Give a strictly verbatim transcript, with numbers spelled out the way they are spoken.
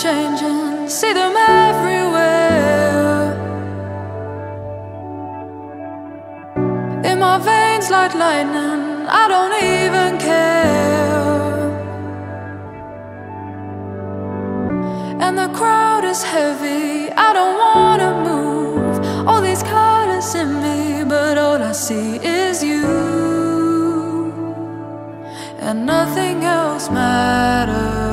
changing, see them everywhere. In my veins like lightning, I don't even care. And the crowd is heavy, I don't wanna move. All these colors in me, but all I see is you, and nothing else matters.